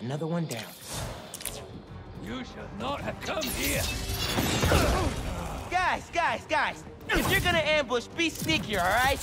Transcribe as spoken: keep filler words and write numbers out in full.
Another one down. You should not have come here. Guys, guys, guys! If you're gonna ambush, be sneakier, all right?